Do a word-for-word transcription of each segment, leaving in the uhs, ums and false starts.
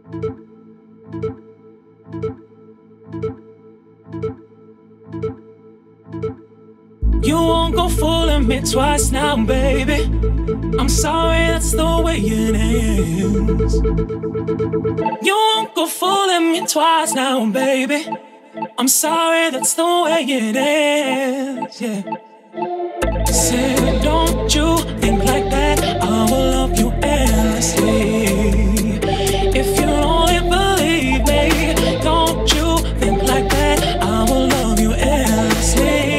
You won't go fooling me twice now, baby. I'm sorry, that's the way it ends. You won't go fooling me twice now, baby. I'm sorry, that's the way it ends. Yeah. Say, don't you think like that? I will love you endlessly. If you only believe me, don't you think like that? I will love you endlessly.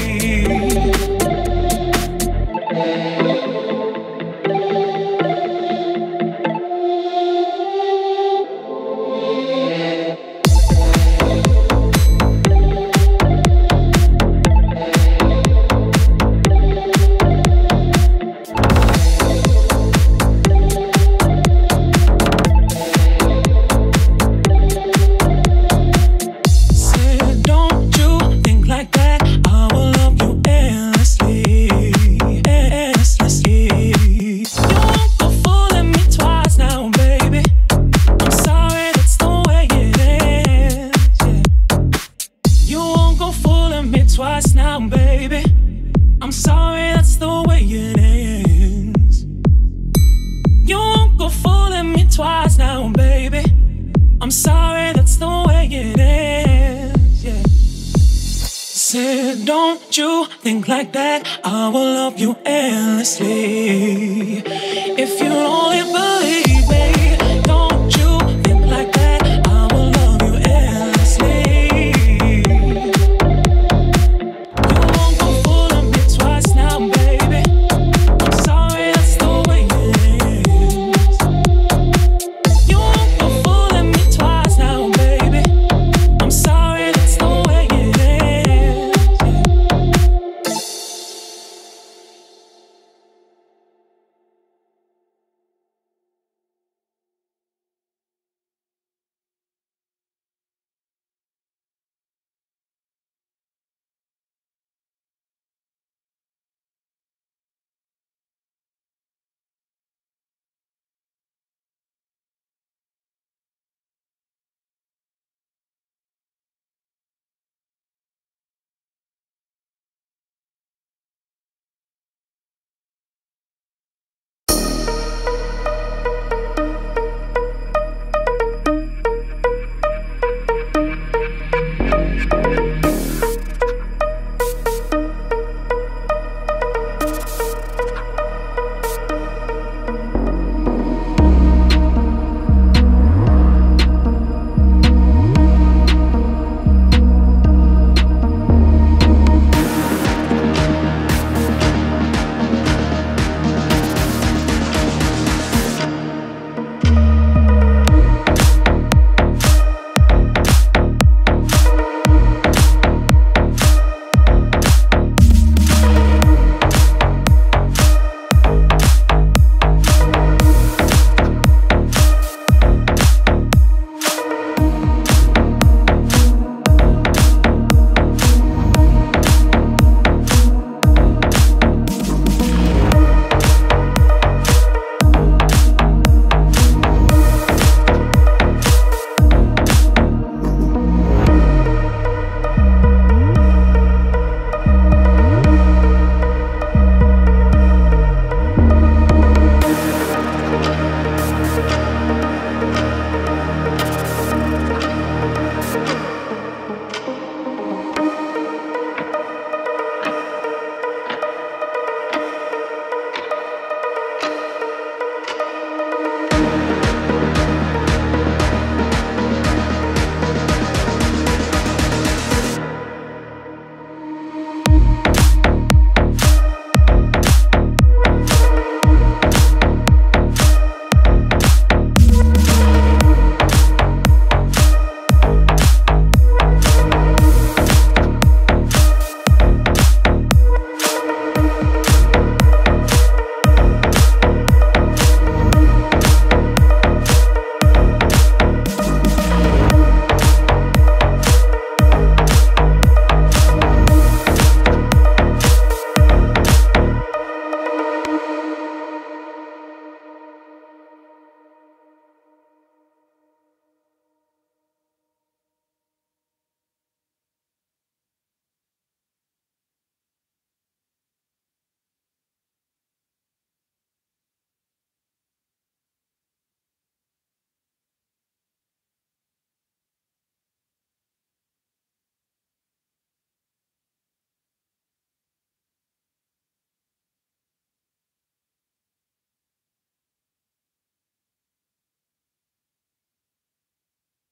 Twice now, baby. I'm sorry, that's the way it ends. You won't go fooling me twice now, baby. I'm sorry, that's the way it ends. Yeah. Said, don't you think like that? I will love you endlessly.